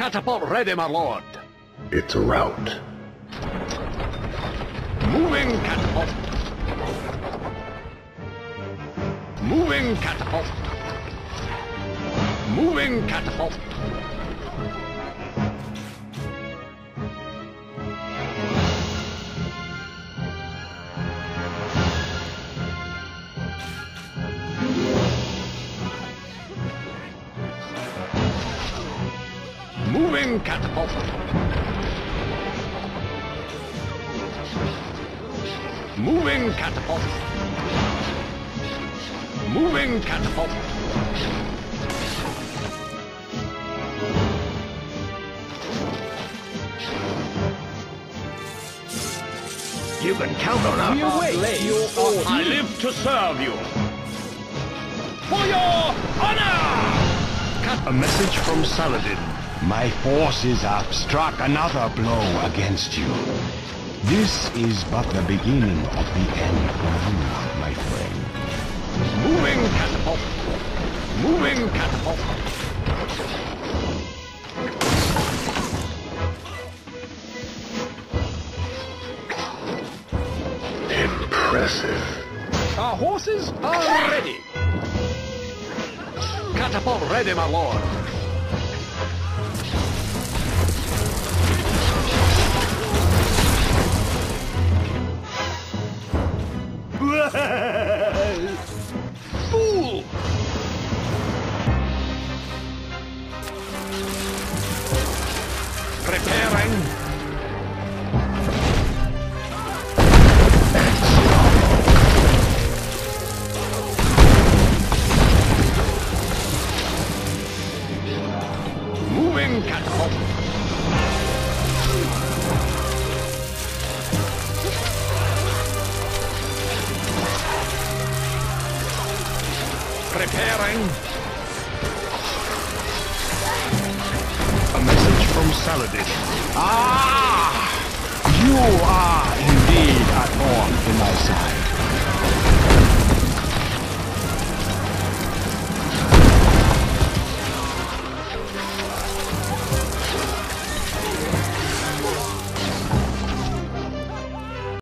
Catapult ready, my lord. It's a rout. Moving catapult. Moving catapult. Moving catapult. Moving catapult. Moving catapult. Moving catapult. You can count on us. We await your order. I live to serve you. For your honor! A message from Saladin. My forces have struck another blow against you. This is but the beginning of the end for you, my friend. Moving catapult. Moving catapult. Impressive. Our horses are ready. Catapult ready, my lord. Fool! Preparing. Moving catapult. Preparing. A message from Saladin. Ah! You are indeed a thorn in my side.